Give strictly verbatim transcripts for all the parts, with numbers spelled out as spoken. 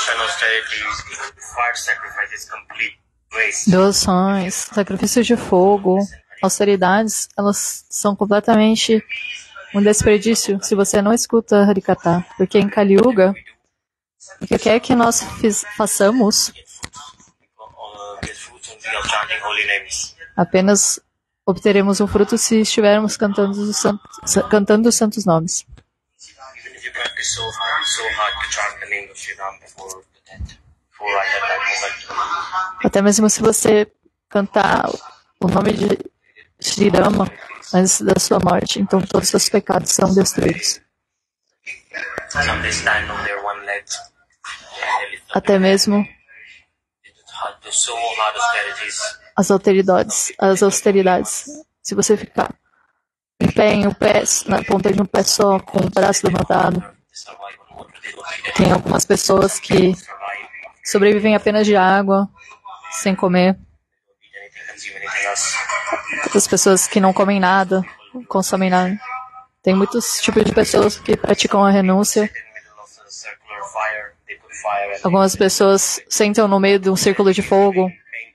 Doações, sacrifícios de fogo, austeridades, elas são completamente um desperdício se você não escuta Harikata. Porque em Kali Yuga, o que quer que nós fiz, façamos, apenas obteremos um fruto se estivermos cantando os santos, cantando os santos nomes. Até mesmo se você cantar o nome de Sri Rama antes da sua morte, então todos os seus pecados são destruídos. Até mesmo as austeridades, as austeridades. Se você ficar em pé, em um pé, na ponta de um pé só, com o braço levantado, tem algumas pessoas que sobrevivem apenas de água, sem comer. Outras pessoas que não comem nada, não consomem nada. Tem muitos tipos de pessoas que praticam a renúncia. Algumas pessoas sentam no meio de um círculo de fogo.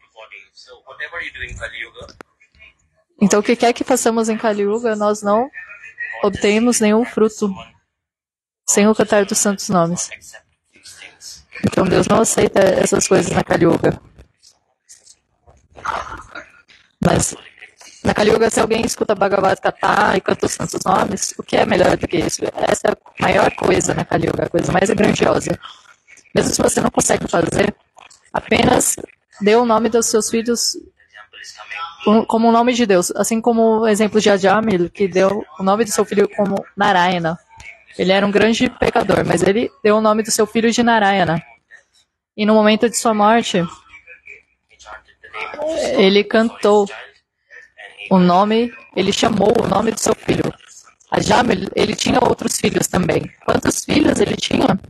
Então, o que quer que façamos em Kali Yuga, nós não obtemos nenhum fruto sem o cantar dos santos nomes. Então, Deus não aceita essas coisas na Kali Yuga. Mas, na Kali Yuga, se alguém escuta Bhagavad Gita e canta os santos nomes, o que é melhor do que isso? Essa é a maior coisa na Kali Yuga, a coisa mais grandiosa. Mesmo se você não consegue fazer, apenas dê o nome dos seus filhos como o nome de Deus. Assim como o exemplo de Ajamil, que deu o nome do seu filho como Narayana. Ele era um grande pecador, mas ele deu o nome do seu filho de Narayana. E no momento de sua morte, ele cantou o nome, ele chamou o nome do seu filho. Ajamil, ele tinha outros filhos também. Quantos filhos ele tinha?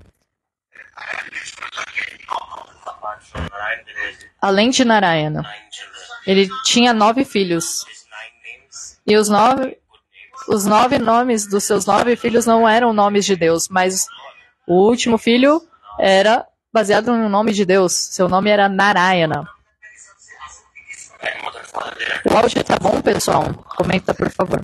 Além de Narayana, ele tinha nove filhos. E os nove, os nove nomes dos seus nove filhos não eram nomes de Deus, mas o último filho era baseado no nome de Deus. Seu nome era Narayana. O áudio tá bom, pessoal? Comenta, por favor.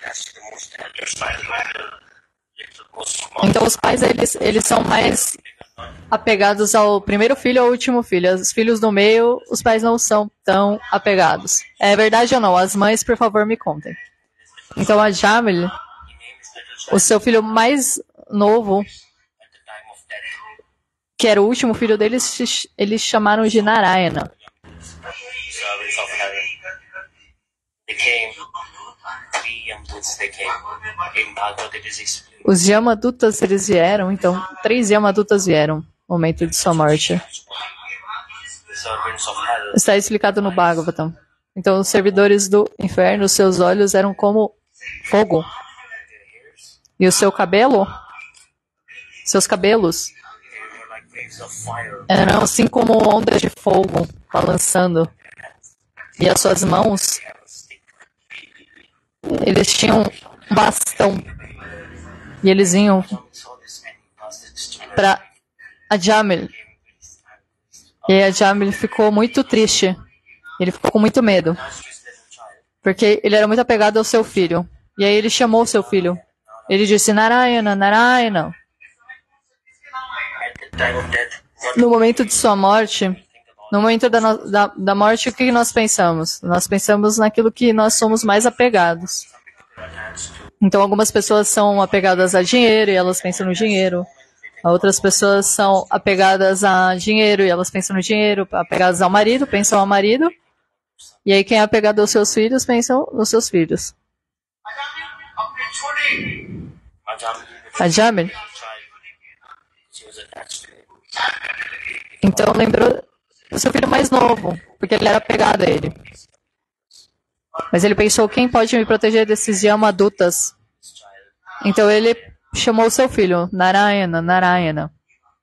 Então, os pais, eles, eles são mais apegados ao primeiro filho ou ao último filho. Os filhos do meio, os pais não são tão apegados. É verdade ou não? As mães, por favor, me contem. Então, a Jamil, o seu filho mais novo, que era o último filho deles, eles chamaram de Narayana. Os Yamadutas, eles vieram, então, três Yamadutas vieram no momento de sua morte. Está explicado no Bhagavatam. Então, os servidores do inferno, seus olhos eram como fogo. E o seu cabelo, seus cabelos, eram assim como ondas de fogo balançando. E as suas mãos, eles tinham um bastão. E eles iam para a Jamil. E a Jamil ficou muito triste. Ele ficou com muito medo. Porque ele era muito apegado ao seu filho. E aí ele chamou o seu filho. Ele disse, Narayana, Narayana. No momento de sua morte, no momento da, da, da morte, o que nós pensamos? Nós pensamos naquilo que nós somos mais apegados. Então, algumas pessoas são apegadas a dinheiro e elas pensam no dinheiro. Outras pessoas são apegadas a dinheiro e elas pensam no dinheiro. Apegadas ao marido, pensam ao marido. E aí, quem é apegado aos seus filhos, pensam nos seus filhos. A Jamil. Então, lembrou do seu filho mais novo, porque ele era apegado a ele. Mas ele pensou, quem pode me proteger desses Yamadutas? Então ele chamou o seu filho, Narayana, Narayana.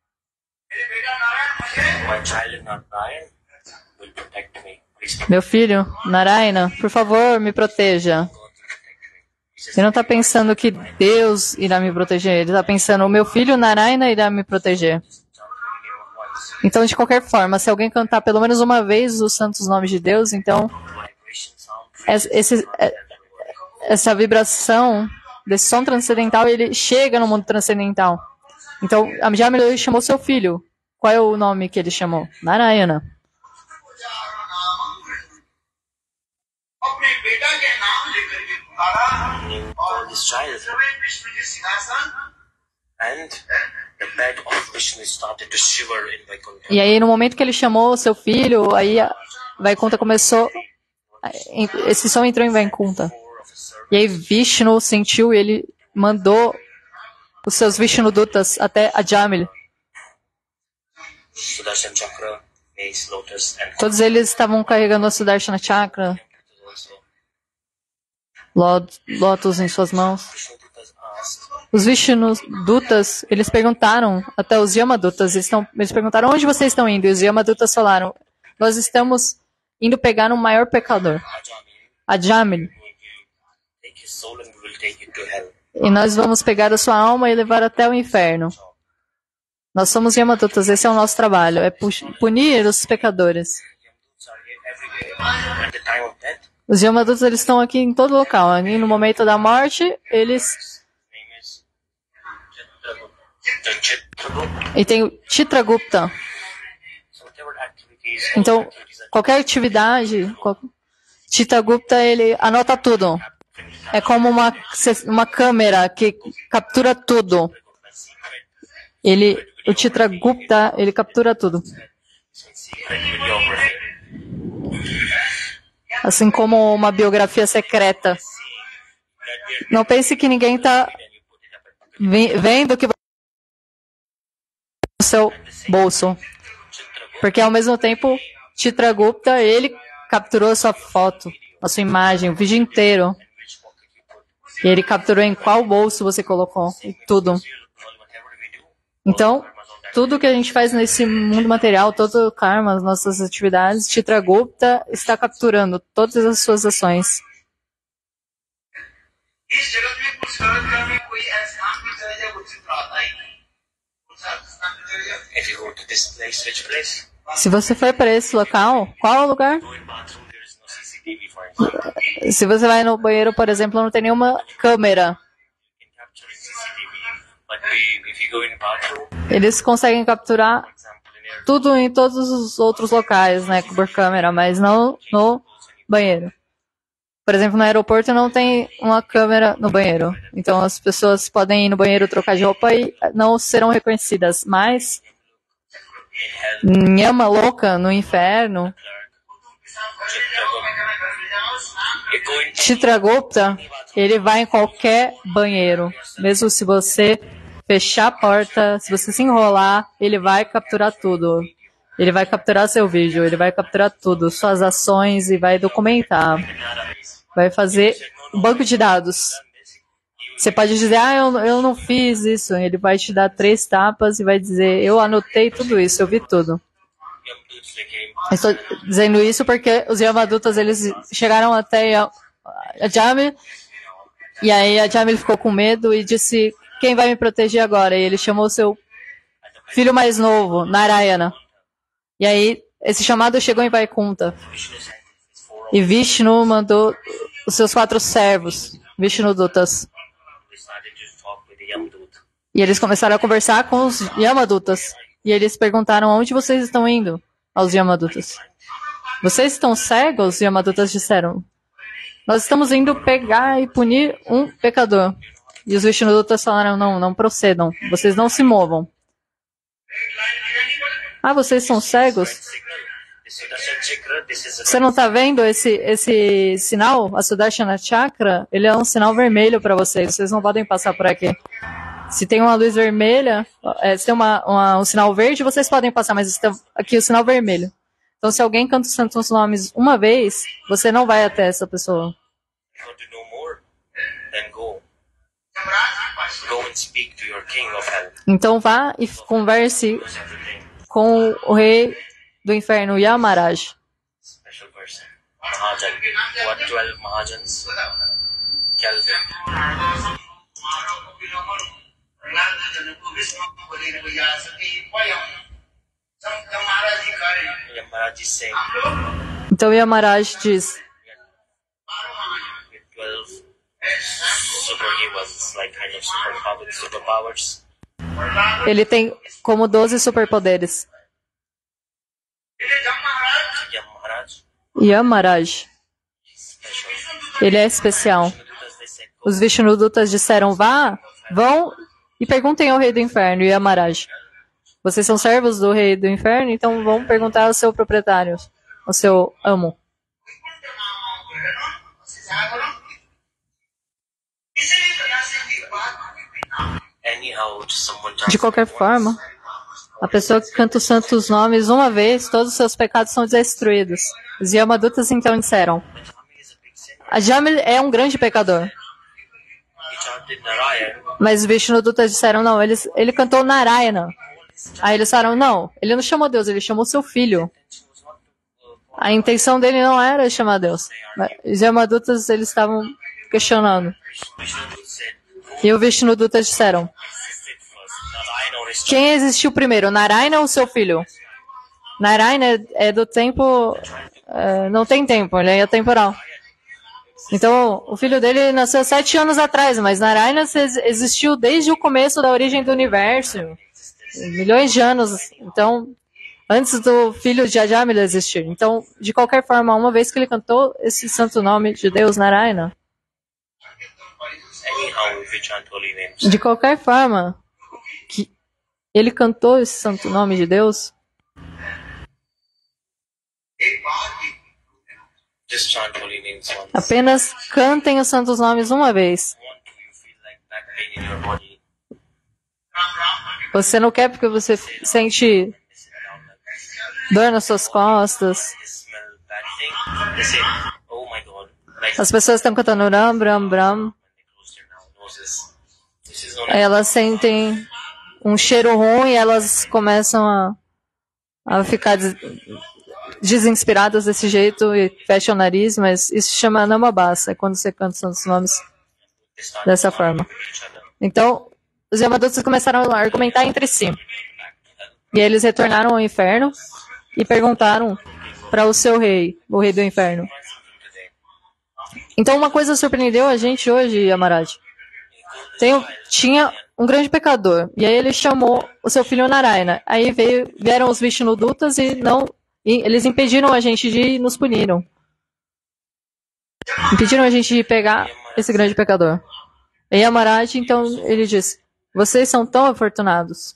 Meu filho, Narayana, por favor, me proteja. Ele não está pensando que Deus irá me proteger. Ele está pensando, o meu filho Narayana irá me proteger. Então, de qualquer forma, se alguém cantar pelo menos uma vez os santos nomes de Deus, então esse, essa vibração desse som transcendental, ele chega no mundo transcendental. Então, a Jamila chamou seu filho. Qual é o nome que ele chamou? Narayana. E aí, no momento que ele chamou seu filho, aí a Vaikunta começou. Esse som entrou em Vaikunta. E aí Vishnu sentiu e ele mandou os seus Vishnudutas até a Jamil. Todos eles estavam carregando a Sudarshana Chakra, Lotus em suas mãos. Os Vishnudutas, eles perguntaram, até os Yamadutas, eles, estão, eles perguntaram onde vocês estão indo? E os Yamadutas falaram, nós estamos indo pegar um maior pecador, a Jamil. E nós vamos pegar a sua alma e levar até o inferno. Nós somos Yamadutas, esse é o nosso trabalho, é punir os pecadores. Os Yamadutas, eles estão aqui em todo local. E no momento da morte, eles... E tem o Chitragupta. Então, qualquer atividade, Chitragupta, ele anota tudo. É como uma, uma câmera que captura tudo. Ele, o Chitragupta, ele captura tudo. Assim como uma biografia secreta. Não pense que ninguém está vendo que você no seu bolso. Porque ao mesmo tempo, Chitragupta, ele capturou a sua foto, a sua imagem, o vídeo inteiro. E ele capturou em qual bolso você colocou, e tudo. Então, tudo que a gente faz nesse mundo material, todo o karma, as nossas atividades, Chitragupta está capturando todas as suas ações. Se você for para esse local, qual é o lugar? Se você vai no banheiro, por exemplo, não tem nenhuma câmera. Eles conseguem capturar tudo em todos os outros locais, né, por câmera, mas não no banheiro. Por exemplo, no aeroporto não tem uma câmera no banheiro. Então as pessoas podem ir no banheiro trocar de roupa e não serão reconhecidas. Mas Nhama louca no inferno, Chitragupta, ele vai em qualquer banheiro. Mesmo se você fechar a porta, se você se enrolar, ele vai capturar tudo. Ele vai capturar seu vídeo, ele vai capturar tudo, suas ações, e vai documentar. Vai fazer um banco de dados. Você pode dizer, ah, eu, eu não fiz isso. Ele vai te dar três tapas e vai dizer, eu anotei tudo isso, eu vi tudo. Estou dizendo isso porque os Yamadutas, eles chegaram até a Jamil, e aí a Jamil ficou com medo e disse, quem vai me proteger agora? E ele chamou seu filho mais novo, Narayana. E aí, esse chamado chegou em Vaikunta. E Vishnu mandou os seus quatro servos, Vishnudutas. E eles começaram a conversar com os Yamadutas. E eles perguntaram, onde vocês estão indo? Aos Yamadutas. Vocês estão cegos? Os Yamadutas disseram. Nós estamos indo pegar e punir um pecador. E os Vishnudutas falaram, não, não procedam. Vocês não se movam. Ah, vocês são cegos? Você não está vendo esse, esse sinal? A Sudarshana Chakra, ele é um sinal vermelho para vocês. Vocês não podem passar por aqui. Se tem uma luz vermelha, é, se tem uma, uma, um sinal verde, vocês podem passar, mas está aqui o sinal vermelho. Então, se alguém canta os santos nomes uma vez, você não vai até essa pessoa. Então, vá e converse com o rei do inferno, Yamaraj. Yamaraj is saying, Então Yamaraj diz, with twelve superheroes, like kind of superpowers, superpowers. ele tem como doze superpoderes. Yamaraj Yamaraj, special. ele é especial. Because they said, Os Vishnudutas disseram, vá, vão e perguntem ao rei do inferno, Yamaraj. Vocês são servos do rei do inferno, então vão perguntar ao seu proprietário, ao seu amo. anyhow, someone De qualquer forma, a pessoa que canta os santos nomes uma vez, todos os seus pecados são destruídos. Os Yamadutas então disseram, a Jamil é um grande pecador. He chanted Narayan. Mas os Vishnudutas disseram, não, ele, ele cantou Narayana. Aí eles falaram, não, ele não chamou Deus, ele chamou seu filho. A intenção dele não era chamar Deus. Mas os Yamadutas, eles estavam questionando. Vishnu said, E os Vishnudutas disseram, existed first, Narayan or his child? quem existiu primeiro, Narayana ou seu filho? Narayana é, é do tempo... é, não tem tempo, ele é atemporal. Então, o filho dele nasceu sete anos atrás, mas Narayana existiu desde o começo da origem do universo. Milhões de anos. Então, antes do filho de Ajamila existir. Então, de qualquer forma, uma vez que ele cantou esse santo nome de Deus, Narayana, Anyhow, if you chant holy names, de qualquer forma que ele cantou esse santo nome de Deus, just chant holy names once. apenas cantem os santos nomes uma vez. Want to, you feel like back pain in your body. Você não quer porque você f- sente They sit down like this. dor nas suas costas. They smell bad thing. They say, oh my god. Like As pessoas estão cantando Ram, Bram, Bram. when they close their now noses. This is only Aí elas sentem um cheiro ruim e elas começam a, a ficar des- desinspiradas desse jeito e fecham o nariz, mas isso se chama namabasa, é quando você canta os santos nomes they start dessa forma. with each other. Então, os Yamadutas começaram a argumentar entre si. E eles retornaram ao inferno e perguntaram para o seu rei, o rei do inferno. Find something today. Então, uma coisa surpreendeu a gente hoje, Yamaraj. Tem, um- tinha um grande pecador, e aí ele chamou o seu filho Narayana. Aí veio, vieram os Vishnudutas e não, e eles impediram a gente de ir, nos puniram. Impediram a gente de pegar esse grande pecador. E Yamaraj, então, ele disse, vocês são tão afortunados.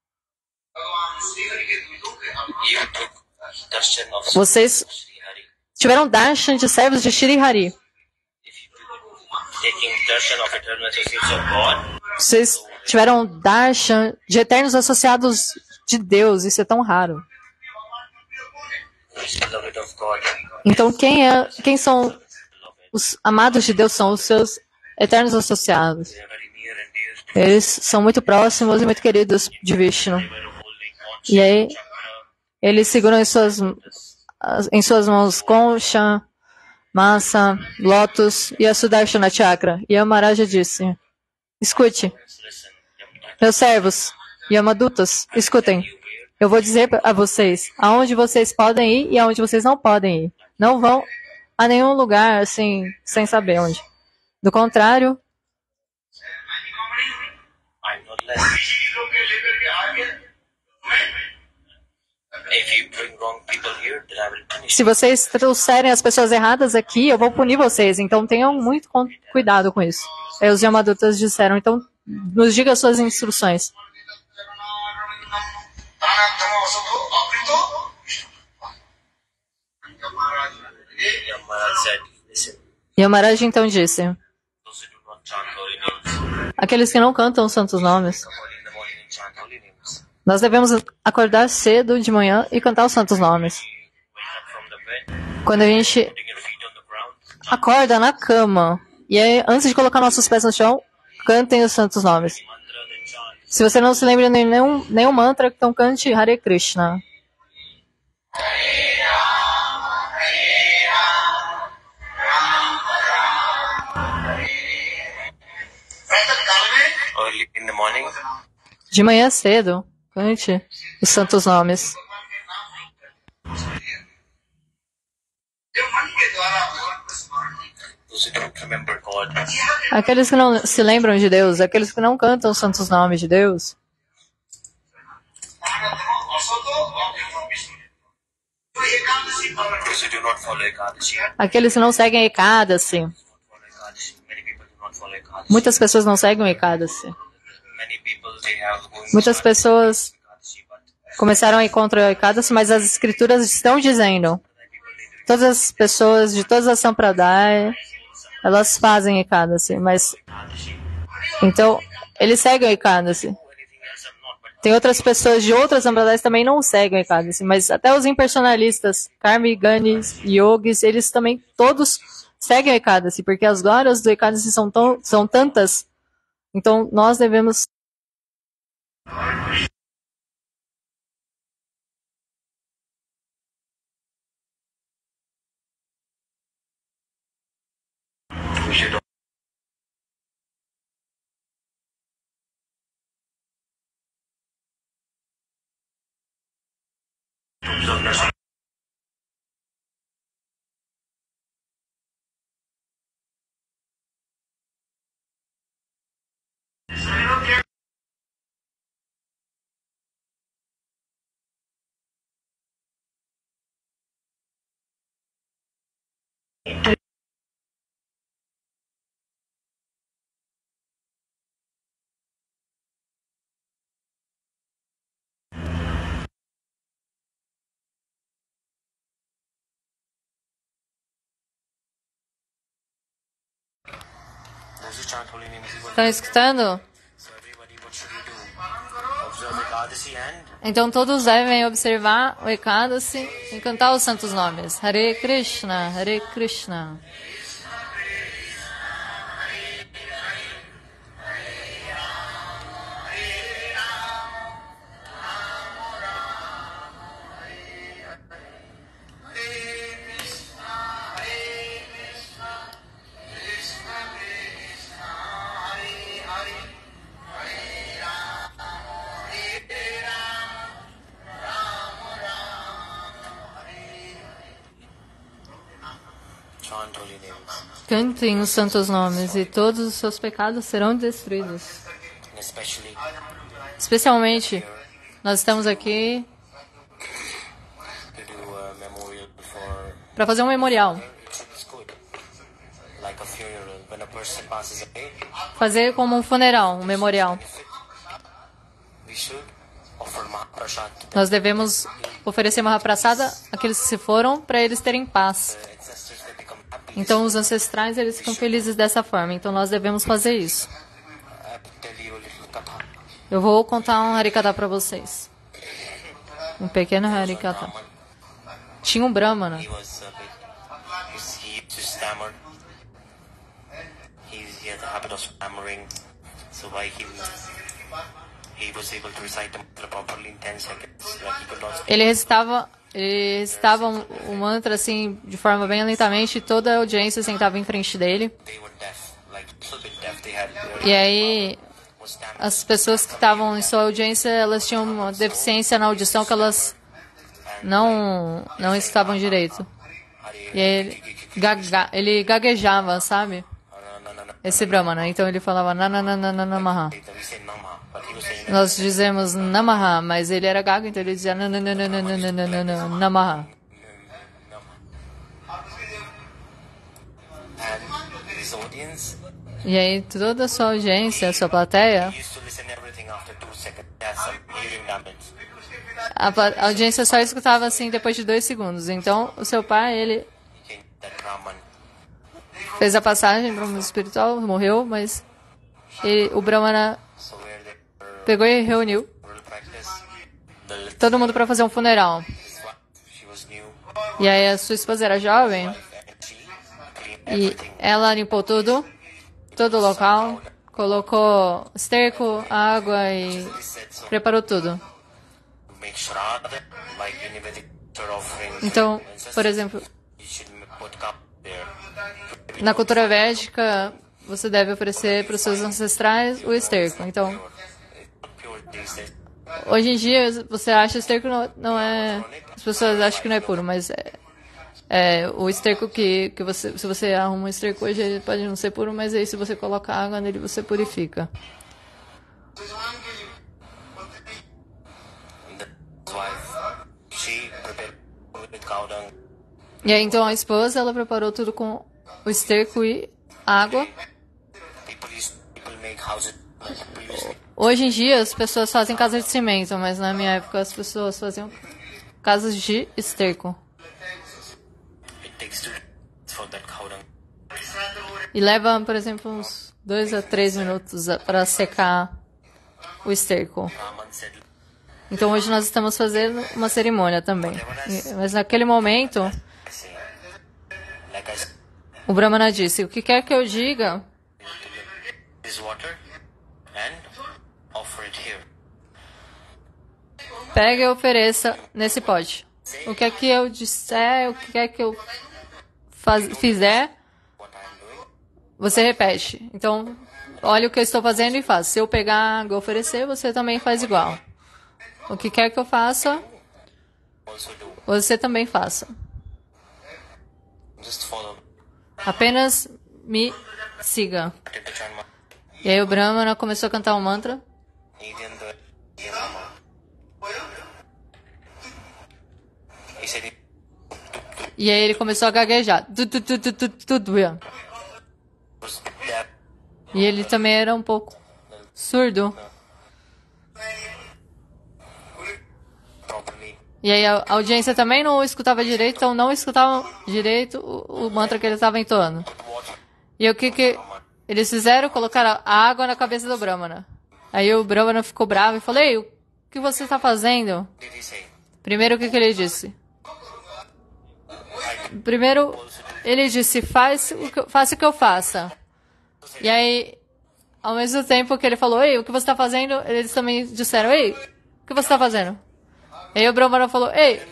You took darshan of Vocês Sri Hari. tiveram darshan de servos de Shri Hari. If you taking darshan of eternal associates of God, Vocês tiveram darshan de eternos associados de Deus. Isso é tão raro. who is beloved of God, Então, quem, é, quem são os amados de Deus? São os seus eternos associados. they are very near and dear. Eles são muito próximos e muito queridos de Vishnu. They were holding on E aí, chakra. eles seguram em suas, em suas mãos Concha, Massa, Lotus e a Sudarshana Chakra. E Yamaraja disse, escute, Listen, meus servos, Yamadutas, escutem. Eu vou dizer a vocês aonde vocês podem ir e aonde vocês não podem ir. Não vão a nenhum lugar assim, sem saber onde. Do contrário, I'm not less. If you bring wrong people here, then I will punish se you. vocês trouxerem as pessoas erradas aqui, eu vou punir vocês. Então tenham muito con- cuidado com isso. Aí os Yamadutas disseram, então nos diga as suas instruções. Yamaraj said, listen, Yamaraj então disse, those who do not chant holy names, aqueles que não cantam os santos nomes, come early in the morning and chant holy names. nós devemos acordar cedo de manhã e cantar os santos nomes. You wake up from the bed, Quando a gente putting your feet on the ground, acorda na cama, e aí antes de colocar nossos pés no chão, cantem os santos nomes. mantra, then chant. Se você não se lembra de nenhum, nenhum mantra, então cante Hare Krishna. Early in the morning, De manhã cedo, cante os santos nomes. those who don't remember God. Aqueles que não se lembram de Deus, aqueles que não cantam os santos nomes de Deus, Those who do not follow Ekadashi. aqueles que não seguem Ekadasi. Follow Ekadashi. Many people do not follow Ekadashi. Muitas pessoas não seguem o Ekadasi. Many people they have going Muitas started pessoas Ekadashi, but começaram a ir contra o Ekadasi, mas as escrituras estão dizendo, todas as pessoas de todas as Sampradaya, elas fazem Ekadasi, mas então eles seguem o Ekadasi. anything else I'm not, but Tem outras pessoas de outras Sampradayas que também não seguem o Ekadasi, mas até os impersonalistas, Karmi, Ganis, Yogis, eles também todos seguem o Ekadasi, porque as glórias do Ekadasi são, tão, são tantas, então nós devemos we should observe nursing. Those who chant holy names, is what- Estão escutando? so everybody, what should we do? Observe Ekadashi and Então todos devem observar o Ekadasi e cantar os santos nomes. Hare Krishna, Hare Krishna. chant holy names. Cantem os santos nomes e todos os seus pecados serão destruídos. And especially Especialmente, nós estamos aqui to do a memorial for para fazer um memorial. it's good. Like a funeral. When a person passes away, Fazer como um funeral, um memorial. we should offer Mahaprasad to Nós devemos oferecer Mahaprasada àqueles que se foram para eles terem paz. the ancestors, they become happy. Então os ancestrais eles ficam felizes dessa forma. Então nós devemos fazer isso. I have to tell you a little katha. Eu vou contar um Harikata para vocês. Um pequeno Harikata. Brahman, Tinha um Brahmana. he was a bit, he's- he used to stammer. He, he had the habit of stammering. So why he he was able to recite the mantra properly in ten seconds. Like he could not speak. Ele recitava, ele recitava um, um mantra assim de forma bem lentamente e toda a audiência sentava em frente dele. They were deaf, like a little bit deaf. They had E aí was stammering. as pessoas que estavam em sua audiência, elas tinham uma deficiência na audição que elas não não escutavam direito. E aí ele, gaga, ele gaguejava, sabe? Esse Brahmana. Então ele falava nananana. We say Nama, but he was saying Nós dizemos Namaha, mas ele era gago, então ele dizia nananana, Namaha. and his audience E aí toda a sua audiência, a sua plateia, used to listen everything after two seconds. They had some hearing damage. a, pla- a audiência só escutava assim depois de dois segundos. Então o seu pai, ele He changed that Brahman. fez a passagem para o mundo espiritual, morreu, mas ele, o Brahmana So where they were pegou e reuniu rural practice, the little todo mundo para fazer um funeral. his wife, she was new, E aí a sua esposa era jovem and she cleaned e everything. ela limpou tudo, todo o local, colocou esterco, água e He said so. preparou tudo. Make Shraddha, like in Vedic offering. Então, por exemplo, you should put cup there. na cultura védica, você deve oferecer para os seus ancestrais o esterco. Então, Pure these days. hoje em dia, você acha esterco não, não é... As pessoas acham que não é puro, mas é, É, o esterco que, que você, se você arruma um esterco hoje, ele pode não ser puro, mas aí se você coloca água nele, você purifica. The wife, she prepared with cow dung. E aí então a esposa, ela preparou tudo com o esterco e água. People used, people make houses like previously. Hoje em dia as pessoas fazem casas de cimento, mas na minha época as pessoas faziam casas de esterco. It takes two days for that cow dung. E leva, por exemplo, uns dois a três minutos para secar o esterco. Raman said, Então hoje nós estamos fazendo uma cerimônia também. E- Mas naquele momento, say, like I said, o Brahmana disse, o que quer que eu diga, this water and offer it here. pegue e ofereça nesse pote. O que é que eu disser, o que é que eu faz, fizer, What I'm doing, você repete. Então, olha o que eu estou fazendo e faz. Se eu pegar água e oferecer, você também faz igual. O que quer que eu faça, also do. você também faça. Just follow. Apenas me siga. Did the chant E aí o Brahmana começou a cantar um mantra. Indian the Indian mama. He said it E aí ele começou a gaguejar. Du, du, du, du, du, du, du. was that E ele também era um pouco surdo. properly. E aí a a audiência também não escutava direito, então não escutavam direito o, o mantra que ele estava entoando. Water. E o que que eles fizeram? Colocaram a água na cabeça do Brahmana. Aí o Brahmana ficou bravo e falou, ei, o que você está fazendo? Did he say? Primeiro, o que que ele disse? Primeiro, ele disse, faz o que, eu- faça o que eu faça. E aí, ao mesmo tempo que ele falou, ei, o que você está fazendo? Eles também disseram, ei, o que você está fazendo? E aí o Brahmana falou, ei.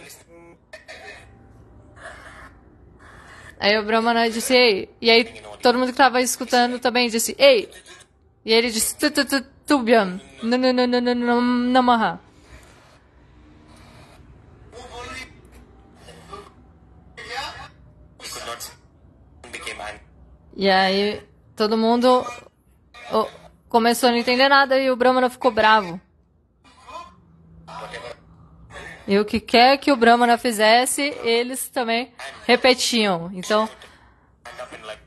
Aí o Brahmana disse, ei. E aí todo mundo que estava escutando também disse, ei. E ele disse, tu, tu, tu, tubyam, namaha. He could not became angry. E aí todo mundo oh, começou a não entender nada e o Brahmana ficou bravo. Whatever E o que quer que o Brahmana fizesse, eles também repetiam. Então, end up in like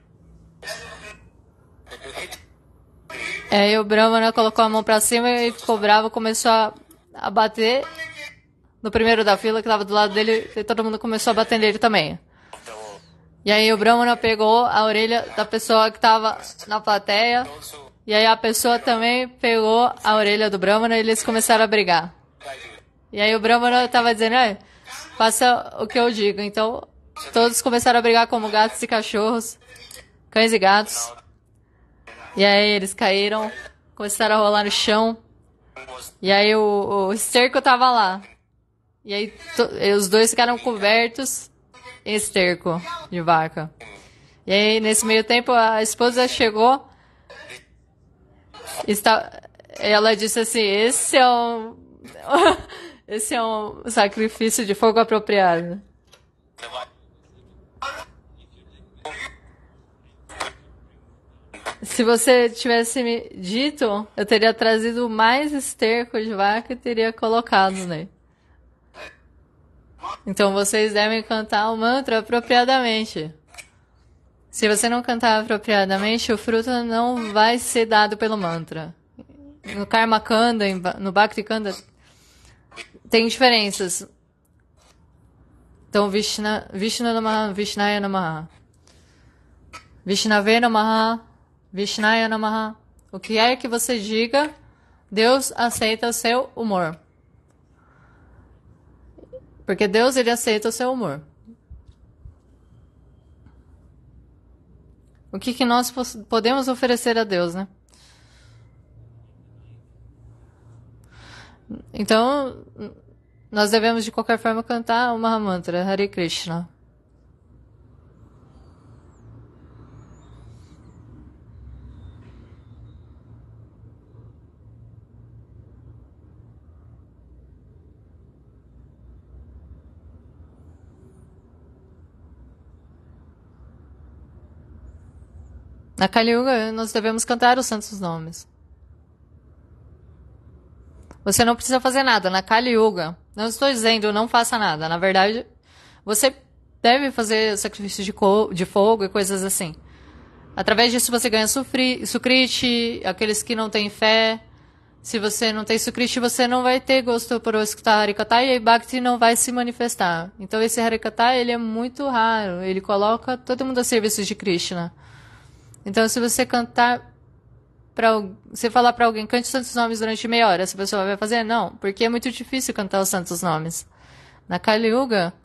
to hit aí o Brahmana colocou a mão pra cima e ficou bravo, começou a, a bater no primeiro da fila que estava do lado dele e todo mundo começou a bater nele também. the whole. E aí o Brahmana pegou a orelha da pessoa que estava na plateia Also, e aí a pessoa também pegou a orelha do Brahmana e eles começaram a brigar. E aí o Brahmana estava dizendo, é, faça o que eu digo. Então todos começaram a brigar como gatos e cachorros, cães e gatos. E aí eles caíram, começaram a rolar no chão. was E aí o, o esterco tava lá. E aí to- e os dois ficaram cobertos em esterco de vaca. E aí nesse meio tempo a esposa chegou. Está, ela disse assim, esse é um esse é um sacrifício de fogo apropriado. the wife. Se você tivesse me dito, eu teria trazido mais esterco de vaca e teria colocado nele. Então vocês devem cantar o mantra apropriadamente. Se você não cantar apropriadamente, o fruto não vai ser dado pelo mantra. No Karma Kanda, em Ba- no Bhakti Kanda, tem diferenças. Então, Vishna, Vishnu Namaha, Vishnaya Namaha. Vishnave Namaha, Vishnaya Namaha. O que é que você diga, Deus aceita o seu humor. Porque Deus, ele aceita o seu humor. O que, que nós pos- podemos oferecer a Deus, né? Então, nós devemos de qualquer forma cantar o Mahamantra, Hare Krishna. Na Kali Yuga, nós devemos cantar os santos nomes. Você não precisa fazer nada. Na Kali Yuga, não estou dizendo não faça nada. Na verdade, você deve fazer sacrifício de, de fogo e coisas assim. Através disso você ganha sukriti, aqueles que não têm fé. Se você não tem sukriti, você não vai ter gosto por escutar Harikata e Bhakti não vai se manifestar. Então esse Harikata, ele é muito raro. Ele coloca todo mundo a serviço de Krishna. Então se você cantar, pra, você falar para alguém, cante os santos nomes durante meia hora, essa pessoa vai fazer? Não, porque é muito difícil cantar os santos nomes. Na Kali Yuga,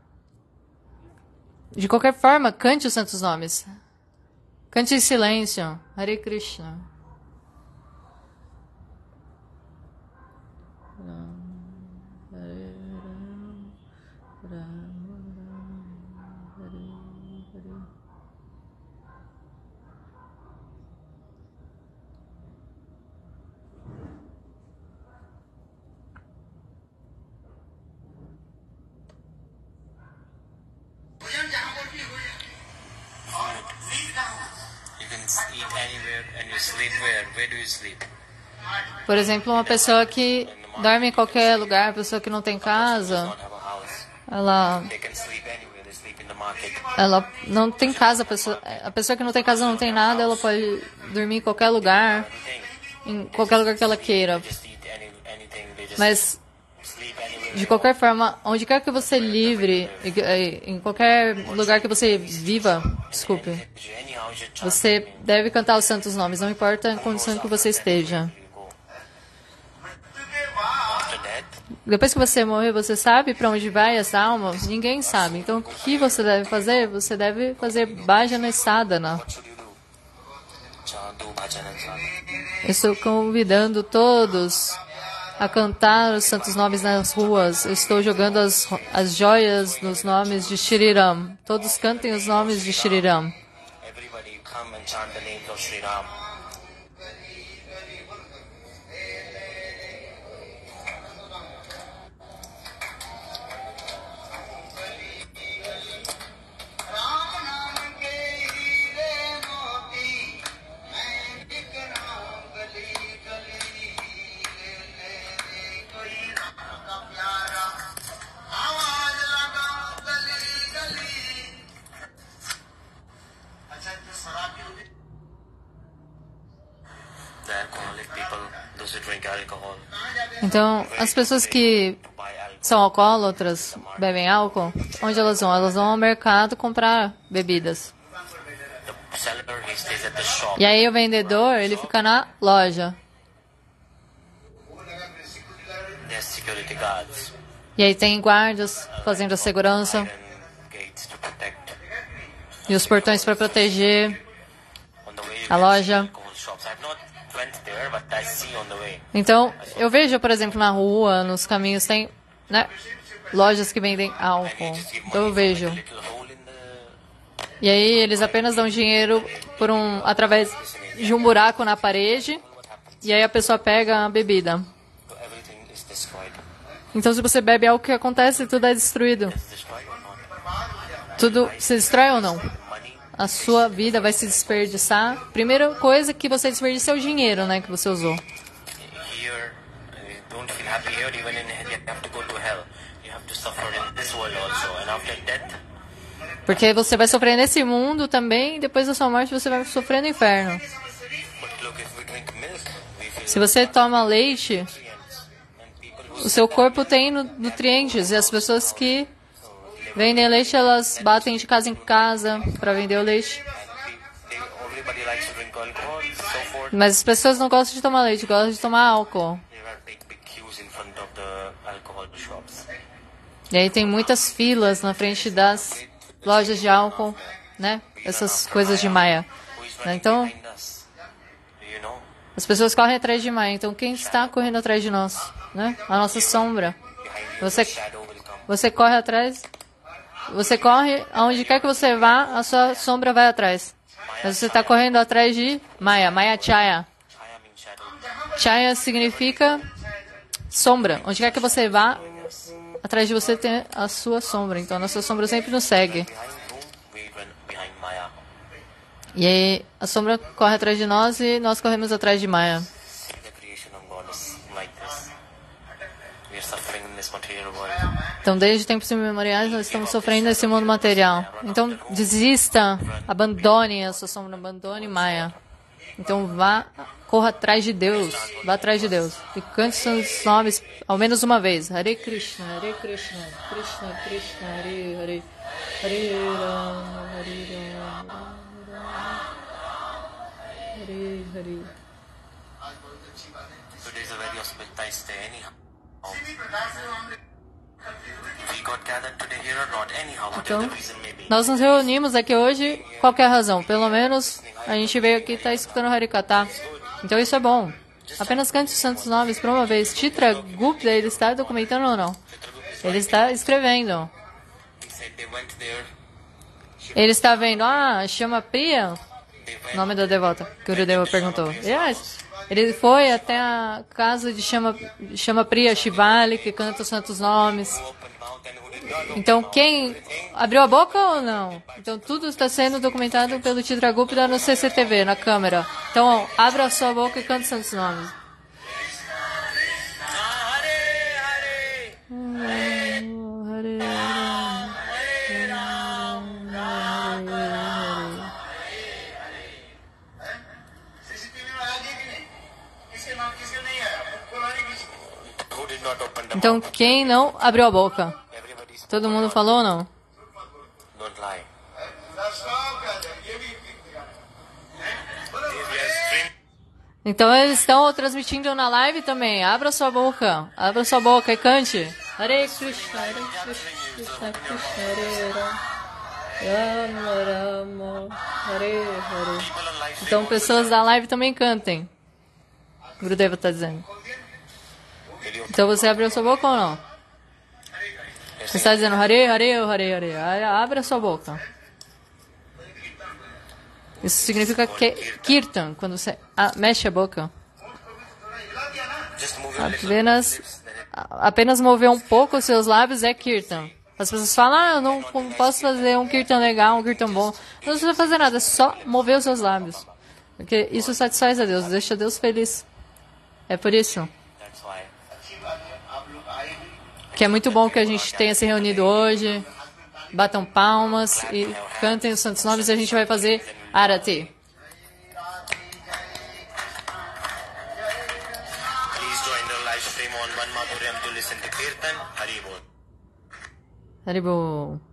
de qualquer forma, cante os santos nomes. Cante em silêncio. Hare Krishna. Por exemplo, uma pessoa que dorme em qualquer lugar, pessoa que não tem casa, ela, ela não tem casa, a pessoa, a pessoa que não tem casa não tem nada, ela pode dormir em qualquer lugar, em qualquer lugar que ela queira. Mas, de qualquer forma, onde quer que você livre, em qualquer lugar que você viva, desculpe, você deve cantar os santos nomes, não importa a condição que você esteja. Depois que você morrer, você sabe para onde vai essa alma? Ninguém sabe. Então, o que você deve fazer? Você deve fazer bhajana sadhana. Estou convidando todos a cantar os santos nomes nas ruas. Estou jogando as, as joias nos nomes de Shri Ram. Todos cantem os nomes de Shri Ram. Então, as pessoas que são alcoólatras, bebem álcool, onde elas vão? Elas vão ao mercado comprar bebidas. E aí o vendedor, ele fica na loja. E aí tem guardas fazendo a segurança. E os portões para proteger a loja. Então, eu vejo, por exemplo, na rua, nos caminhos, tem, né, lojas que vendem álcool. Então eu vejo. E aí eles apenas dão dinheiro por um, através de um buraco na parede. E aí a pessoa pega a bebida. Então se você bebe algo que acontece, tudo é destruído. Tudo se destrói ou não? A sua vida vai se desperdiçar. Primeira coisa que você desperdiça é o dinheiro, né, que você usou. Porque você vai sofrer nesse mundo também, e depois da sua morte você vai sofrer no inferno. Se você toma leite, o seu corpo tem nutrientes, e as pessoas que vendem leite, elas batem de casa em casa para vender o leite. Mas as pessoas não gostam de tomar leite, gostam de tomar álcool. E aí tem muitas filas na frente das lojas de álcool, né? Essas coisas de Maya. Então, as pessoas correm atrás de Maya. Então, quem está correndo atrás de nós? Né? A nossa sombra. Você, você corre atrás... Você corre, aonde quer que você vá, a sua sombra vai atrás. Mas você está correndo atrás de Maya, Maya Chaya. Chaya significa sombra. Onde quer que você vá, atrás de você tem a sua sombra. Então a nossa sombra sempre nos segue. E aí a sombra corre atrás de nós e nós corremos atrás de Maya. The creation of God is like this. We are suffering in this material world. Então, desde tempos imemoriais, nós estamos sofrendo nesse mundo material. Então, desista, abandone a sua sombra, abandone Maya. Então, vá, corra atrás de Deus, vá atrás de Deus. E cante seus nomes ao menos uma vez. Hare Krishna, Hare Krishna, Krishna Krishna, Hare Hare, Hare Rama, Hare Rama, Hare Hare. Today is a very auspicious day anyhow. We got gathered today here or not, anyhow, whatever Então, the reason may be. nós nos reunimos aqui hoje, qualquer razão. Pelo menos a gente veio aqui e está escutando Harikata. Então isso é bom. Apenas cante os santos nomes por uma vez. Chitra Gupta, ele está documentando ou não? Ele está escrevendo. He said they went there. Ele está vendo, ah, chama Priya, nome da devota, que o Gurudeva perguntou. Yes. Ele foi até a casa de chama, chama Priya Shivali, que canta os santos nomes. Open mouth and who did not open Então, mouth. quem abriu a boca ou não? Então, tudo está sendo documentado pelo Chitra Gupta no C C T V, na câmera. Então, abra a sua boca e cante os santos nomes. Hare Rama, Hare Rama, Hare Hare. Who did not open the Então, mouth? quem não abriu a boca? Everybody spoke. Todo mundo falou ou não? Don't lie. We are streaming. Então, eles estão transmitindo na live também. Abra sua boca. Abra sua boca e cante. Hare Krishna, Hare Krishna, Krishna Hare Rama, Rama Rama, Hare Hare. People on live stream Então, pessoas da live também cantem. O Gurudeva está dizendo. Will you- Então, você abriu sua boca ou não? Você está dizendo Hare Hare ou Hare Hare? Ah, abre a sua boca. Isso significa que, Kirtan, quando você ah, mexe a boca. Just move your lips. Apenas, a- apenas mover um pouco os seus lábios é Kirtan. As pessoas falam, ah, eu não não posso fazer um Kirtan legal, um Kirtan bom. Não precisa fazer nada, é só mover os seus lábios. Porque isso satisfaz a Deus, deixa Deus feliz. É por isso That's why. que é muito bom que a gente tenha se reunido hoje. Batam palmas e cantem os santos nomes e a gente vai fazer Arati. Please join the live stream on One Madhuryam to listen to Kirtan. Hari Bol. Haribol.